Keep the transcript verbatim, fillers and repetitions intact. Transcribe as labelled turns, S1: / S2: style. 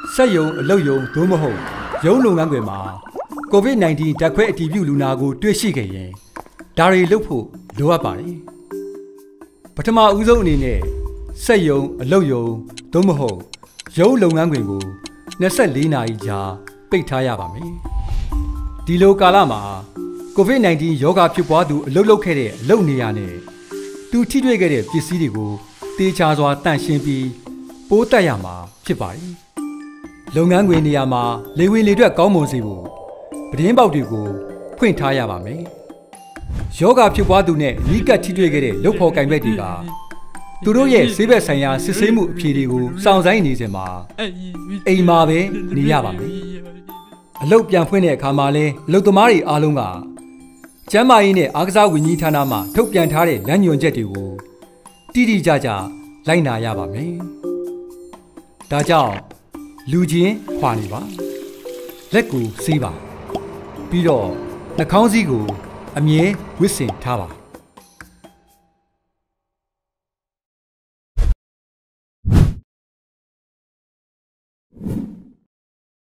S1: ဆက်ယုံအလုပ်ယုံသို့မဟုတ်ရုံးလုပ်ငန်းတွေမှာ ကိုဗစ် ၁၉ ဓာတ်ခွဲအတည်ပြုလူနာကိုတွေ့ရှိခဲ့ရင်ဒါတွေလုပ်ဖို့လိုအပ်ပါတယ်ပထမဦးဆုံးအနေနဲ့ဆက်ယုံအလုပ်ယုံသို့မဟုတ်ရုံးလုပ်ငန်းခွင်ကို၂၄နာရီကြာပိတ်ထားရပါမယ်ဒီလိုကာလမှာကိုဗစ် ၁၉ ရောဂါဖြစ်ပွားသူအလုပ်လုပ်ခဲ့တဲ့အလုပ်နေရာနဲ့သူထိတွေ့ခဲ့တဲ့ပစ္စည်းတွေကိုတေချာစွာတန့်ရှင်းပြီးပိုးတက်ရမှာဖြစ်ပါတယ်လုပ်ငန်းခွင်နေရာမှာလေဝင်လေထွက်ကောင်းမွန်စေဖို့ပတင်းပေါက်တွေကိုဖွင့်ထားရပါမယ်ယောဂဖြစ်ပွားသူနဲ့နီးကပ်ထိတွေ့ခဲ့တဲ့လုပ်ဖော်ကိုင်ဘက်တွေကသူတို့ရဲ့ဆေးဘက်ဆိုင်ရာစစ်ဆေးမှုအဖြေတွေကိုစောင့်ဆိုင်းနေစဉ်မှာအိမ်မှာပဲနေရပါမယ်အလုပ်ပြန်ဖွင့်တဲ့အခါမှာလဲအလုပ်သမားတွေအားလုံးကကျန်းမာရေးနဲ့အားကစားဝန်ကြီးဌာနမှထုတ်ပြန်ထားတဲ့လမ်းညွှန်ချက်တွေကိုတိတိကျကျလိုက်နာရပါမယ်ဒါကြောင့်လူချင်းခွာနေပါလက်ကိုဆေးပါပြီးတော့နှာခေါင်းစည်းကိုအမြဲဝတ်ဆင်ထားပါ